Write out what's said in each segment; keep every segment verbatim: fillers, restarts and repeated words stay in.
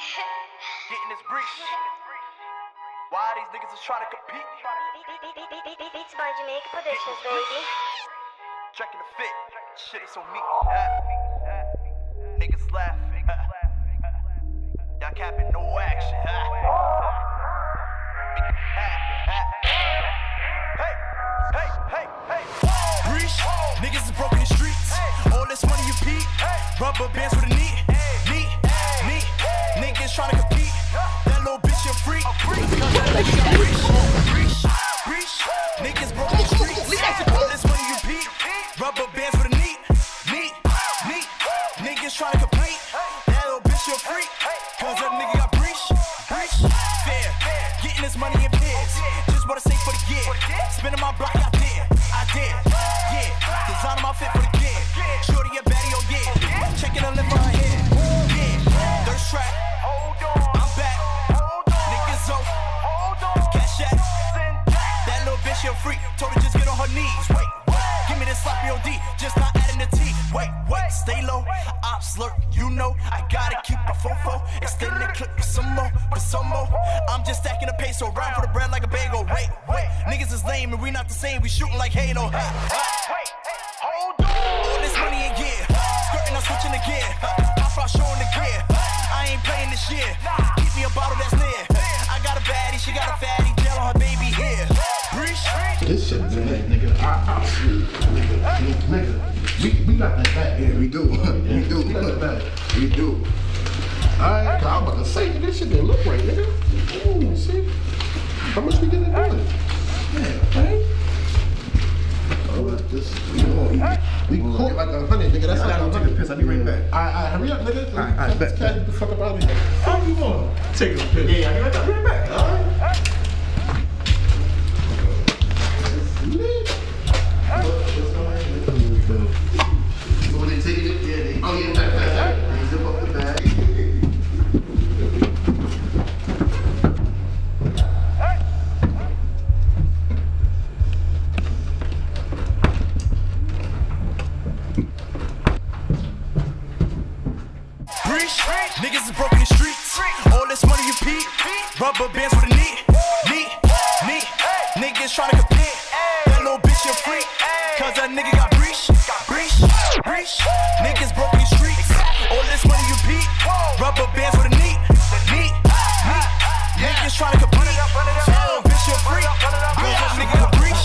Getting this breach. Why these niggas is trying to compete? Beats by Jamaica Productions, baby. Checking the fit. Shit is on me. Niggas laughing. Y'all capping no action. Hey, hey, hey, hey. Breach. Niggas is broken in the streets. All this money you peep. Rubber bands for the knee. Knee. Knee. Niggas trying to compete. That little bitch a freak. Cause that nigga got breach. Breach. Breach. Niggas broken in the streets. All this money you peep. Rubber bands for the knee. Knee. Knee. Niggas trying to compete. That little bitch a freak. Cause that nigga got breach. Breach. Fair. Getting this money in pairs. Just what I say for the year. Spinning my block out there. I did. Yeah. Designing my fit for the gear. Shorty a baddie, oh yeah. Checking the lip for her head. Yeah. Thirst trap. I'm back. Niggas zo. Cash at. That little bitch a freak. Told her just get on her knees. Wait. Give me this sloppy O D. Just not adding the T. Wait. Wait. Stay low. Ops lurk. You know I gotta keep a fofo. Extend the clip for some more. For some more. I'm just stacking the pace. So rhyme for the bread like a bagel. Wait. Wait. Niggas is lame and we not the same. We shooting like Halo. Ha. Wait. Hold on. All this money in gear. Skirting, I'm switching the gear. Pop out showing the gear. I ain't playing this year. Keep me a bottle that's near. I got a baddie, she got a fatty. Gel on her baby here. Breach. This shit, man, nigga. I, I, nigga, nigga. We, we got that back. Yeah, we do. we do. We got that back. We do. Alright, I'm about to say this shit didn't look right, nigga. Ooh, see? How much we get to do it? Yeah, right? This, we we caught like a hundred, nigga. That's not gonna take a piss. I'll be right back. Alright, alright, hurry up, nigga. Alright, alright, bet. Get the fuck up out of here. How you want? Take a piss. Yeah, I'll be right back. I'll be right back. Alright. So when they take it, yeah, they. Oh yeah, back, back, back. They zip up the bag. Niggas is broken in the streets. All this money you peep. Rubber bands for the knee. Knee. Knee. Niggas trying to compete. That little bitch a freak. Cause that nigga got breach. Breach. Breach. Niggas broken in the streets. All this money you peep. Rubber bands for the knee. Knee. Knee. Niggas trying to compete. That little bitch a freak. Cause that nigga got breach.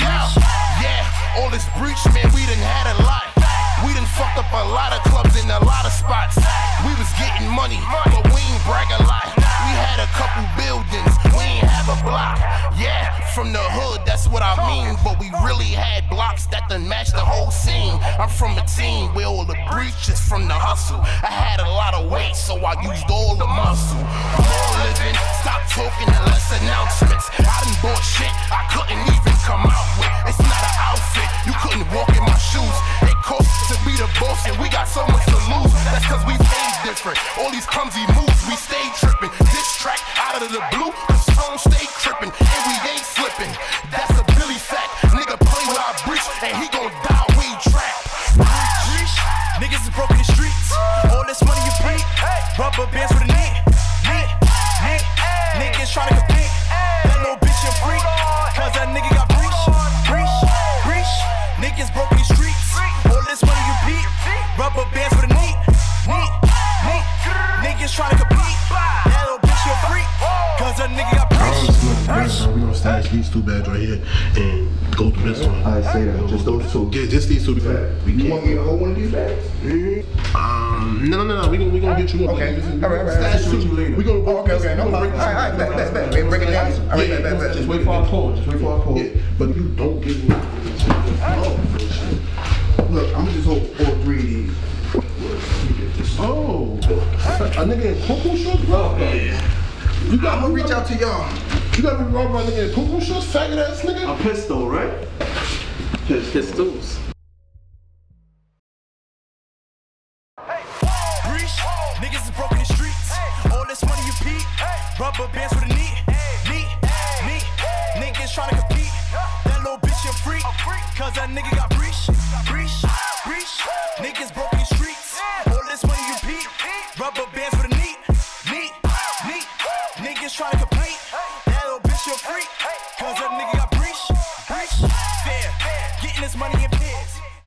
Yeah. All this breach, man, we done had a lot. We done fucked up a lot of clubs in a lot of spots. We was getting money, but we ain't brag a lot. We had a couple buildings, we ain't have a block. Yeah, from the hood, that's what I mean. But we really had blocks that done matched the whole scene. I'm from a team where all the breaches from the hustle. I had a lot of weight, so I used all the muscle. More living, stop talking and less announcements. I done bought shit I couldn't even come out with. It's not an outfit, you couldn't walk in my shoes. It cost to be the boss and we got so much to lose. That's cause we paid different. All these clumsy moves, we stay tripping. This track out of the blue, the song stay tripping. And we ain't slipping. That's a Billy fact. Nigga play with our breach and he gon' die we trap. Breach. Niggas is broken in the streets. All this money you pay. Rubber bands for the knee. Knee. Knee. Niggas trying to compete. That little bitch a freak. Cause that nigga got breach. Breach. Breach. Niggas broken in the streets. All this money you pay. Rubber bands for the knee. Knee. Knee. Niggas trying to compete. That little bitch a freak. Cause that nigga got breach. We gonna stash these two bags right here and go through this one. I say that. Just those two. Get just these two together. We You want me to hold one of these bags? Mm-hmm. Um, no, no, no, no. We gonna we gonna get you one. Okay. Like, all right, all right. Stash I'll two. shoot you later. We gonna go. Oh, okay, okay. No problem. All right, all right. Bet, bet, bet. Wait, break it down. All right, bet, bet, bet. Just wait for our pull. Just wait for our pull. Yeah, but you don't give me. Oh, look, I'm gonna just hold all three of these. Oh, a nigga in cuckoo shorts, bro. Yeah. You got I'm gonna reach out to y'all. You got me wrong, my nigga in cuckoo shorts, faggot ass nigga. A pistol, right? Pistols. Breach. Niggas is broken in the streets. All this money you peep. Rubber bands for the knee. Knee. Knee. Niggas trying to compete. That little bitch a freak. Cause that nigga got breach. Breach. Breach. Niggas broken in the streets. All this money you peep. Rubber bands for the knee. Knee. Niggas tryna compete. That little bitch, you a freak. Cause a nigga